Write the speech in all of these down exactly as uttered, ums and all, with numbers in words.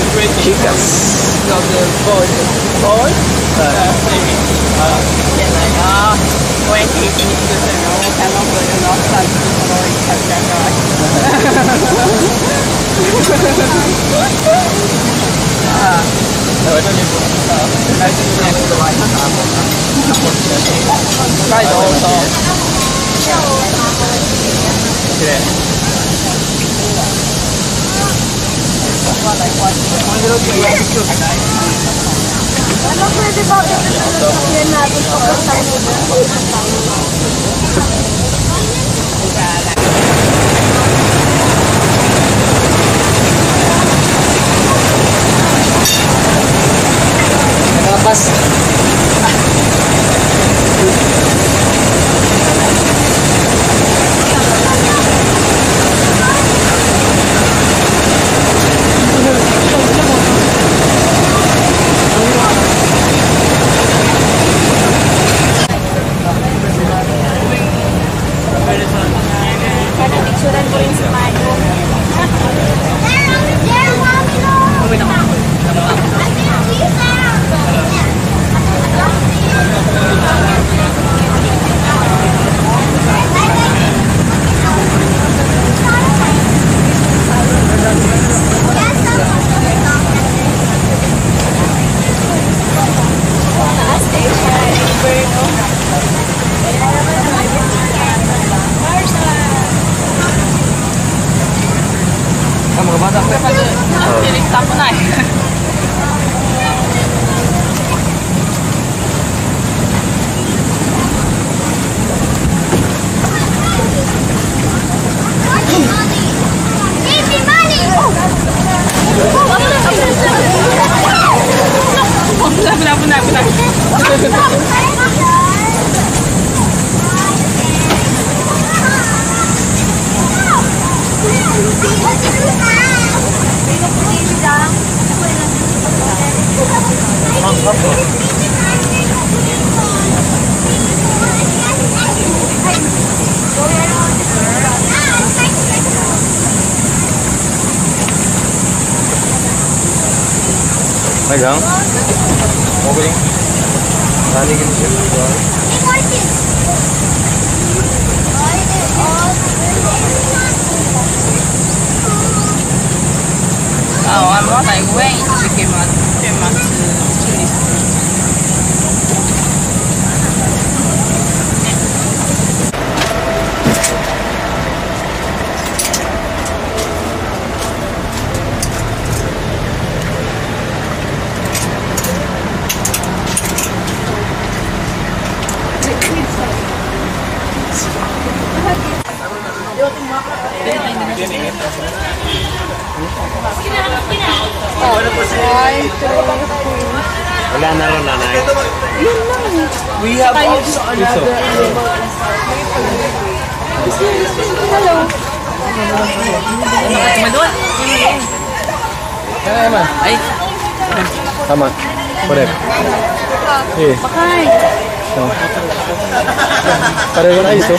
Chicas. No, the boy. Boy? Uh, maybe. Uh, yeah, like, uh, when he finished the know, kind of like an outside people or catch that guy. Ah, no, I don't even know. I think next to the right time. Right also. Yeah. Ano pwede ba yan natin pagkas tayo Nakalapas. Megang. Mobil. Tadi gini sih. Oh, I'm not like wait to get my get my chili. Wala na rin nanay. We have also another hello. Madua. Ay, man. Ay. Tama. Correct. Eh. Bakay. Pareho na ito.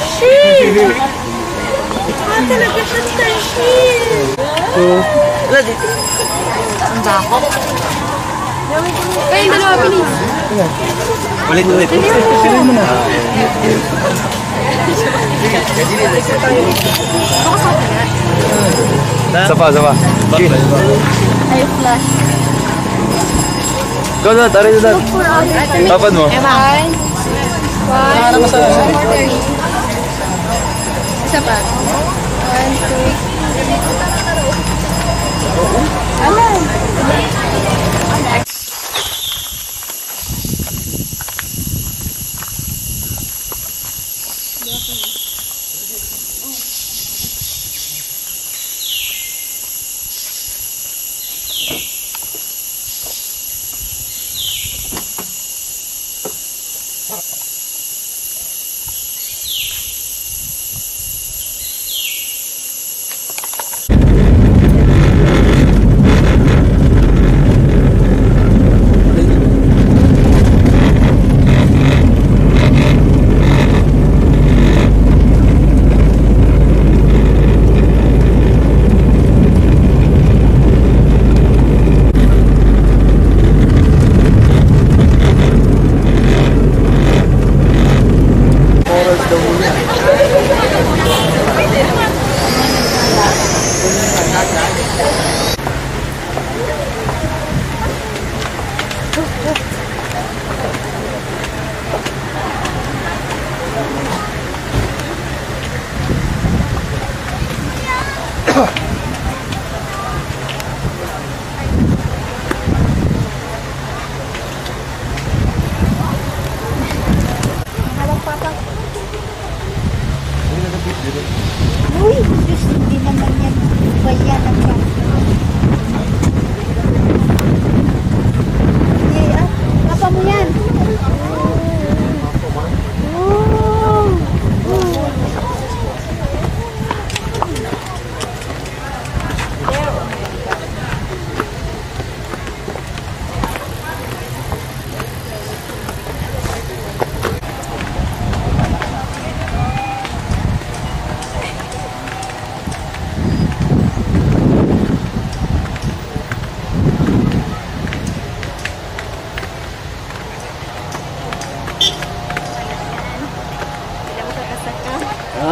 Ah, talaga siya tahil. So, Ang dako. Kayo dalawa, bilis. ulit ulit. Silin mo na. Sapa, sapa. Ay, flash. Go na, tayo na. Tapad mo. One. One. Isa pa. One, two. Alam.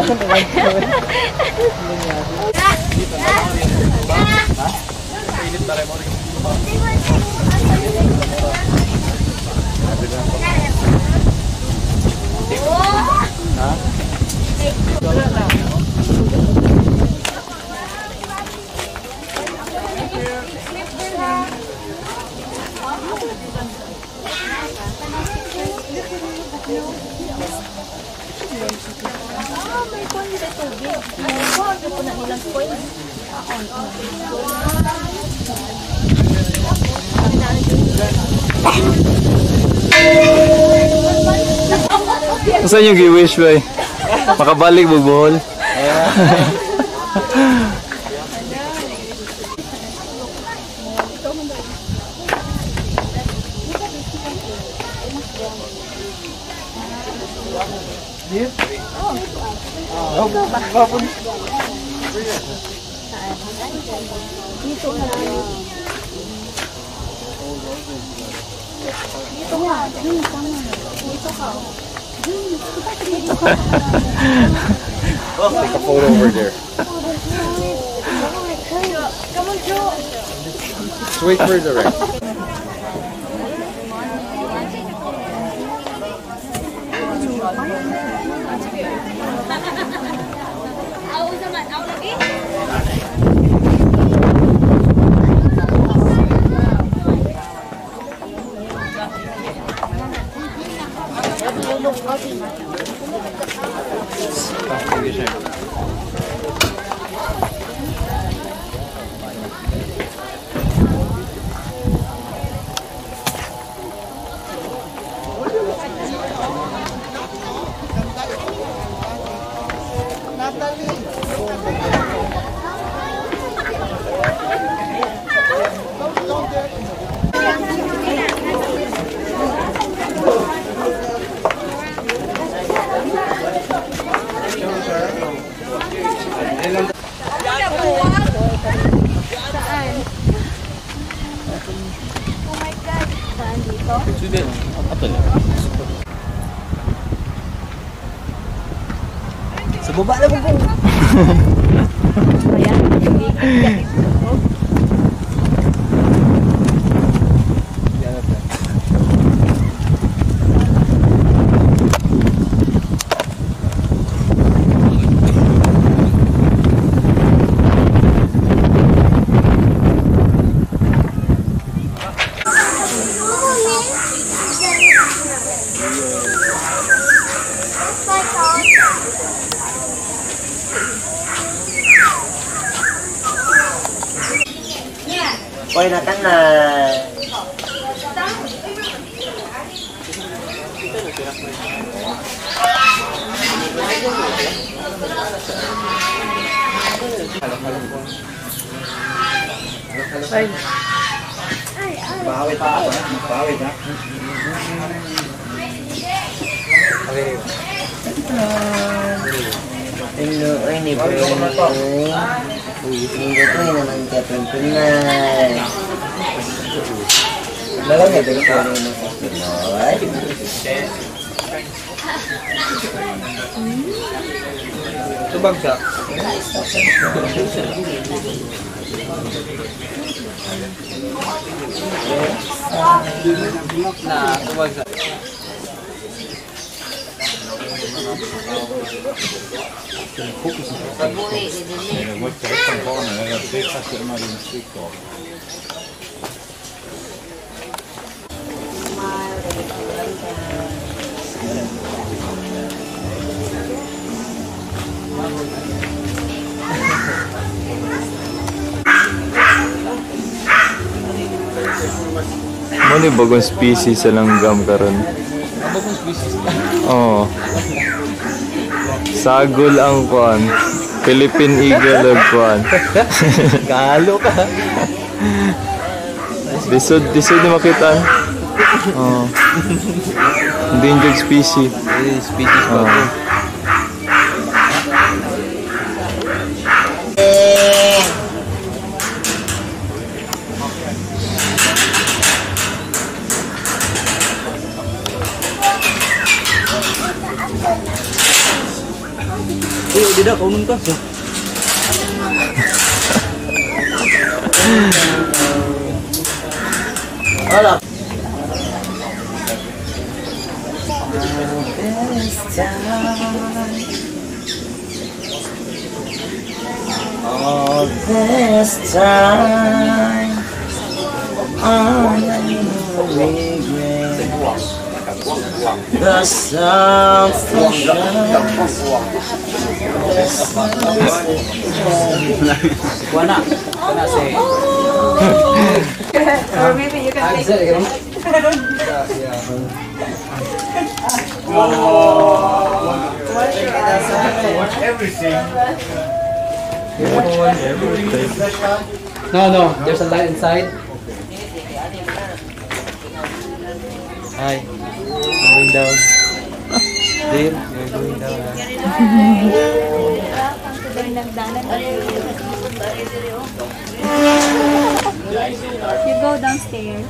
Saan yung gi-wish ba eh? Makabalik mo buhol? Take a photo over there. Come on, Joe. Just wait for the rest. Sa baba na mo po. Oy, nakan na. Ay. Bawit pa ako. Bawit ha. Okay. Hello, ay ni bro. Uy, hindi ko naman katuntunan. Lalang ya dari ko ng Pinoy. Tubag ka. Na, tubag ka. Ano yung bagong species sa langgam karon? Bagong species. Oo. Sagol ang kuan. Philippine eagle ang kuan. Galo ka. Disod, disod na makita. Oo. Endangered species. Species pa Oo. ito. Tidak kau nunggu. Alah. All this time, I regret the Buana, buana say. Or maybe you can take it. No, no, there's a light inside. Hi, going down. Dear, you're going down. You go downstairs.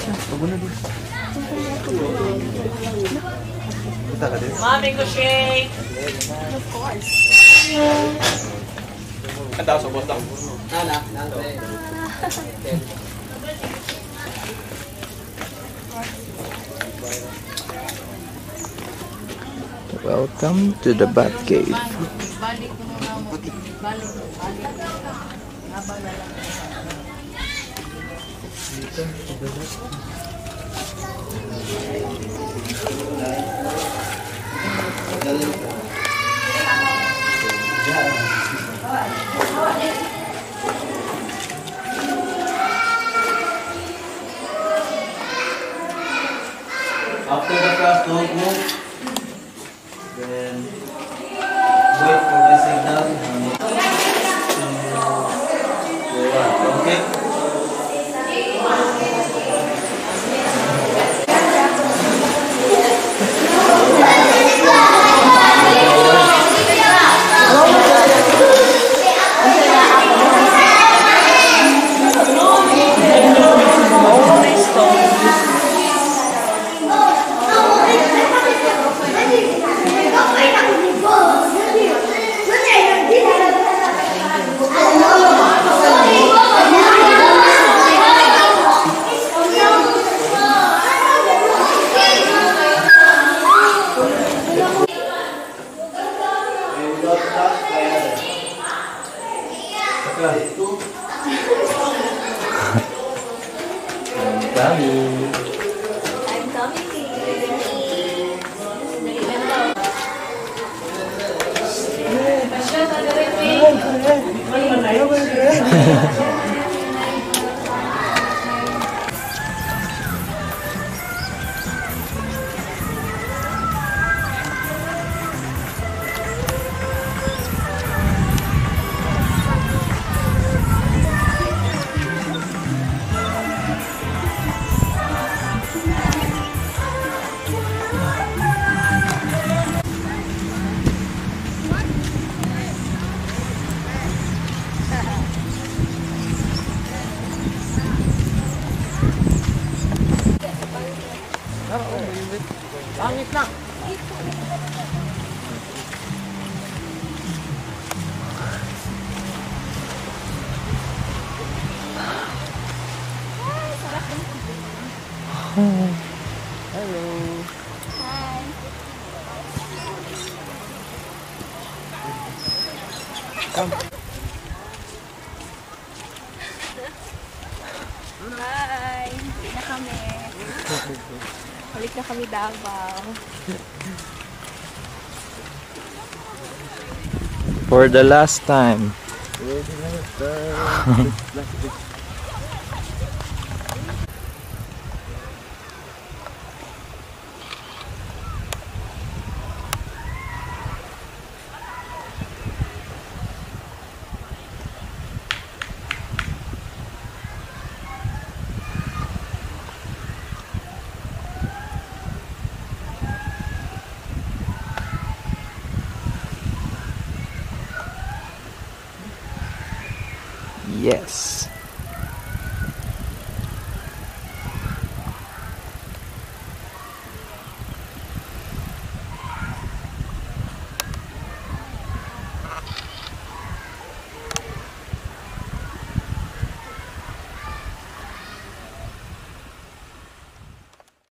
Mommy, go shake. Of course. Kanta sa bottom. Nana, nana. Welcome to the Bat Cave. After the class, don't move. Then wait for the signal. Okay. I'm coming. Pangit lang. Hi! Uwi na kami. Balik na kami Davao. For the last time. Yes.